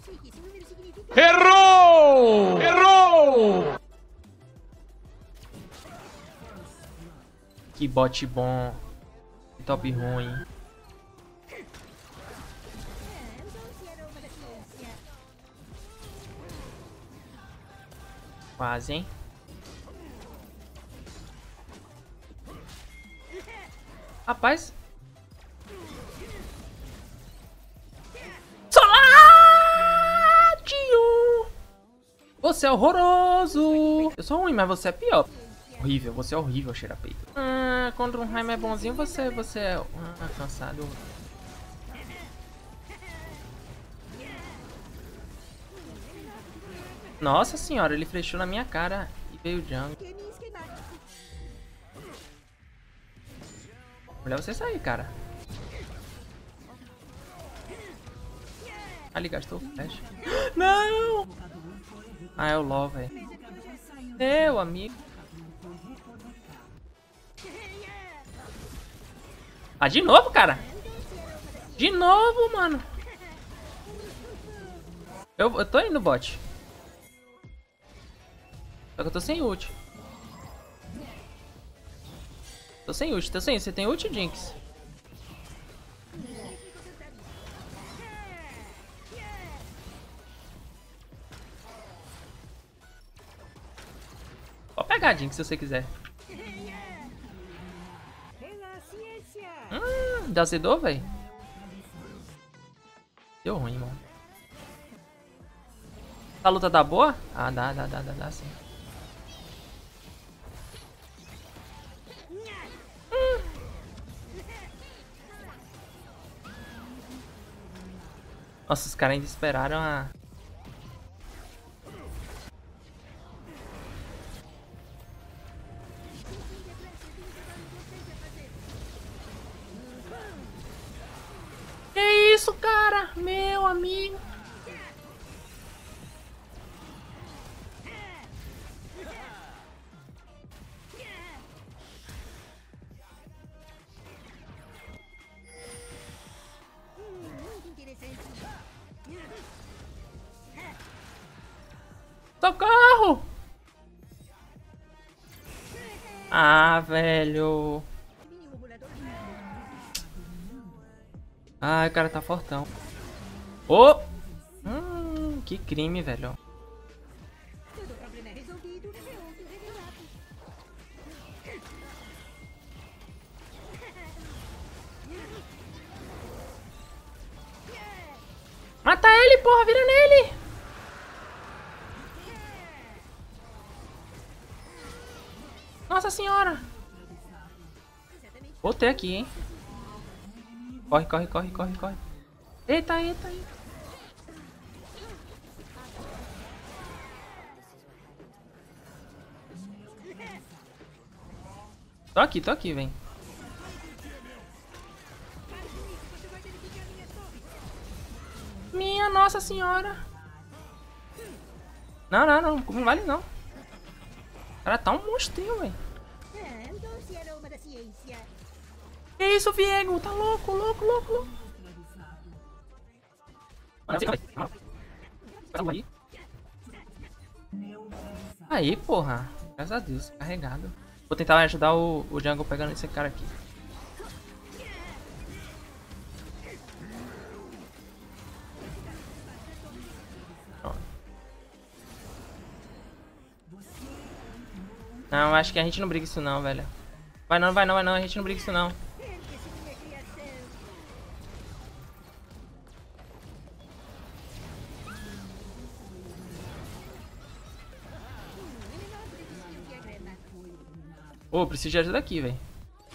Errou! Errou! Que bot bom. Que top ruim. Quase, hein? Rapaz. Soládio! Você é horroroso! Eu sou ruim, mas você é pior. Horrível, você é horrível, cheira-peito. Quando um Raim é bonzinho, você é cansado. Nossa senhora, ele flechou na minha cara e veio o jungle. Melhor você sair, cara. Ali, gastou o flash. Não! Ah, é o LOL, velho. Meu amigo. Ah, de novo, cara? De novo, mano. Eu tô indo, bot. Só que eu tô sem ult. Tô sem ult. Você tem ult, Jinx? Pode pegar, Jinx, se você quiser. Já zedou, velho? Deu ruim, mano. A luta tá boa? Ah, dá sim. Nossa, os caras ainda esperaram a... Que isso, cara? Meu amigo. Socorro! Ah, velho. Ai, o cara tá fortão. Oh! Que crime, velho. Mata ele, porra, vira nele! Nossa senhora! Voltei aqui, hein? Corre. Eita. Tô aqui, vem. Minha nossa senhora! Não vale não. O cara tá um monstrinho, velho. Que isso, Viego? Tá louco. Aí, porra. Graças a Deus, carregado. Vou tentar ajudar o jungle pegando esse cara aqui. Não, acho que a gente não briga isso não, velho. Vai não, a gente não briga isso não. Ô, preciso de ajuda aqui, velho.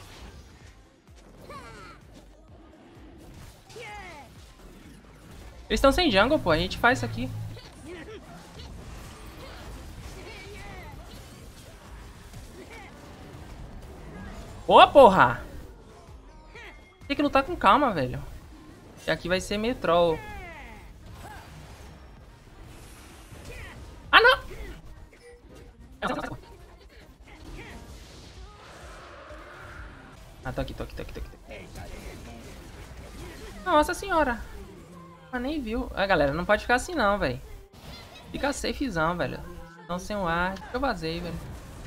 Eles estão sem jungle, pô. A gente faz isso aqui. Boa, porra! Tem que lutar com calma, velho. E aqui vai ser meio troll. Ah, não! Ah, tô aqui. Nossa senhora. Ah, nem viu. Ah, galera, não pode ficar assim não, velho. Fica safezão, velho. Não sem o ar. Eu vazei, velho.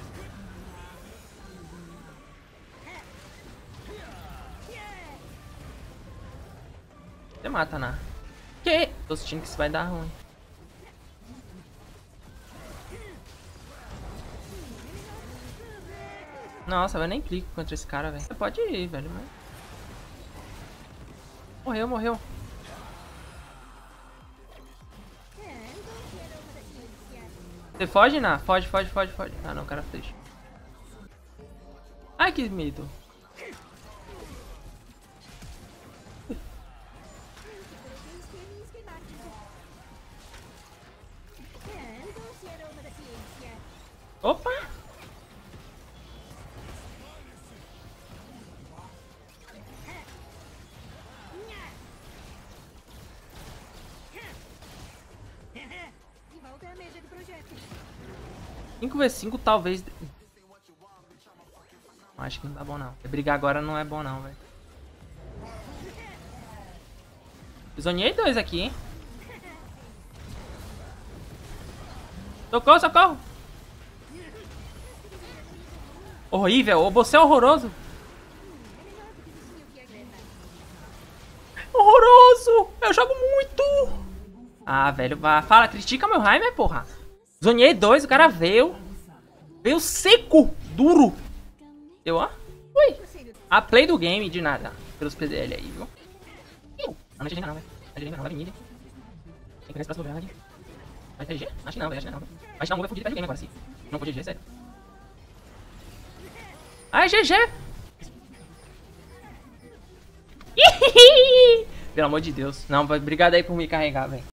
Você mata, Ná. Que? Tô sentindo que isso vai dar ruim. Nossa, eu nem clico contra esse cara, velho. Você pode ir, velho, mas... Morreu, morreu. Você foge, Ná? Foge, foge, foge, foge. Ah, não, o cara fez. Ai, que medo. Opa! Volta a mesa do projeto. 5v5 talvez... Acho que não tá bom não. Brigar agora não é bom não, velho. Zonei 2 aqui, hein. Socorro, socorro. Horrível, você é horroroso. Horroroso. Eu jogo muito. Ah, velho, fala, critica meu Heimer, porra. Zonei 2, o cara veio. Veio seco, duro. Eu, ó. Ui. A play do game, de nada. Pelos PDL aí, viu? Não, não é GG não, velho. Não é GG não, vai vir mid. Tem que pegar esse próximo verdade. Vai ter GG? Acho que não, velho. Acho que não. Mas não, vai fugir de game agora, sim. Não for GG, sério. Ah, é GG! Pelo amor de Deus. Não, obrigado aí por me carregar, velho.